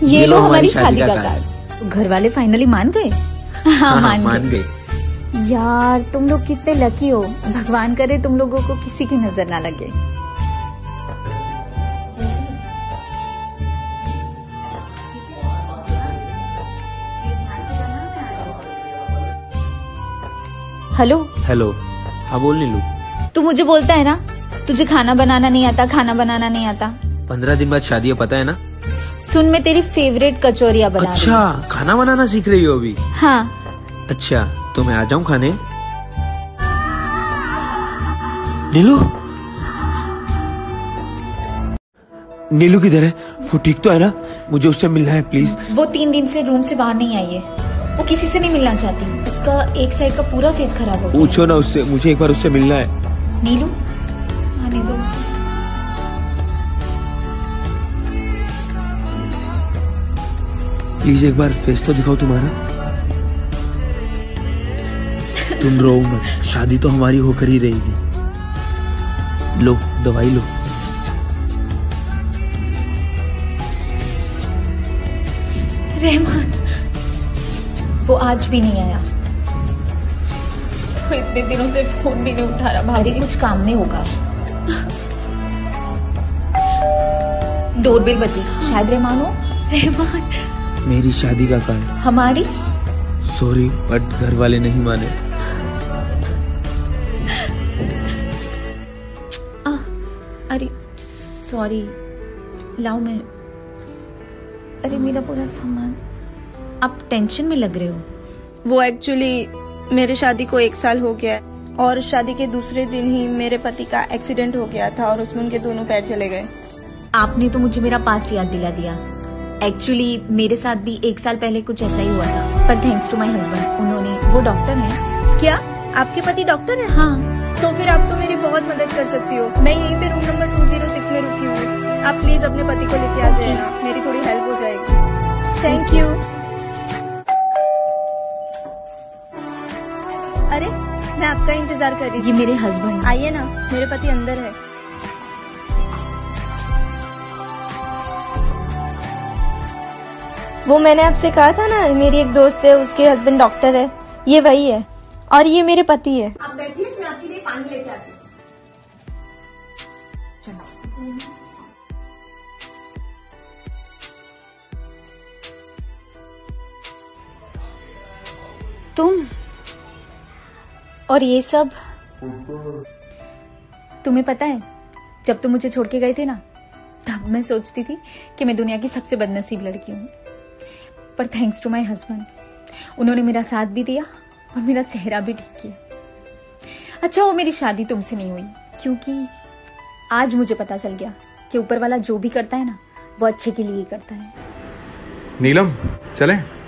ये लो हमारी शादी का कार्ड। घर वाले फाइनली मान गए? हाँ, मान गए। यार तुम लोग कितने लकी हो, भगवान करे तुम लोगों को किसी की नजर ना लगे। हेलो हेलो, हाँ बोल नीलू। तू मुझे बोलता है ना तुझे खाना बनाना नहीं आता, खाना बनाना नहीं आता। 15 दिन बाद शादी है, पता है ना। सुन, मैं तेरी फेवरेट कचौरियाँ बना रही हूँ। अच्छा, खाना बनाना सीख रही हो अभी? हाँ। अच्छा, तो मैं आ जाऊँ खाने? नीलू, नीलू किधर है? वो ठीक तो है ना? मुझे उससे मिलना है प्लीज। वो 3 दिन से रूम से बाहर नहीं आई है। वो किसी से नहीं मिलना चाहती। उसका एक साइड का पूरा फेस खराब हो गया। पूछो ना उससे, मुझे एक बार उससे मिलना है। नीलू, आने दो उसे। प्लीज एक बार फेस तो दिखाओ तुम्हारा। तुम रो मत, शादी तो हमारी होकर ही रहेगी। लो दवाई लो। रहमान, वो आज भी नहीं आया। वो इतने दिनों से फोन भी नहीं उठा रहा। भारी कुछ काम में होगा। डोरबेल बजी, शायद रहमान हो। रहमान, मेरी शादी का कार्ड। हमारी? सॉरी, बट घर वाले नहीं माने। अरे सॉरी, लाओ मैं। अरे मेरा पूरा सामान। आप टेंशन में लग रहे हो। वो एक्चुअली मेरे शादी को 1 साल हो गया है और शादी के दूसरे दिन ही मेरे पति का एक्सीडेंट हो गया था और उसमें उनके दोनों पैर चले गए। आपने तो मुझे मेरा पास्ट याद दिला दिया। एक्चुअली मेरे साथ भी 1 साल पहले कुछ ऐसा ही हुआ था, पर थैंक्स टू माय हस्बैंड, उन्होंने, वो डॉक्टर हैं। क्या आपके पति डॉक्टर है? हाँ। तो फिर आप तो मेरी बहुत मदद कर सकती हो। मैं यहीं पे रूम नंबर 206 में रुकी हूँ। आप प्लीज अपने पति को लेके आ जाए ना, मेरी थोड़ी हेल्प हो जाएगी। Thank you. अरे मैं आपका इंतजार कर रही थी। ये मेरे हस्बैंड। आइए ना, मेरे पति अंदर है। वो मैंने आपसे कहा था ना, मेरी एक दोस्त है, उसके हस्बैंड डॉक्टर है। ये वही है और ये मेरे पति है। आप बैठिए, मैं आपके लिए पानी लेके आती हूँ। तुम और ये सब। तुम्हें पता है, जब तुम मुझे छोड़ के गए थे ना, तब मैं सोचती थी कि मैं दुनिया की सबसे बदनसीब लड़की हूँ। पर थैंक्स टू माय हस्बैंड, उन्होंने मेरा साथ भी दिया और मेरा चेहरा भी ठीक किया। अच्छा, वो मेरी शादी तुमसे नहीं हुई, क्योंकि आज मुझे पता चल गया कि ऊपर वाला जो भी करता है ना, वो अच्छे के लिए ही करता है। नीलम, चलें?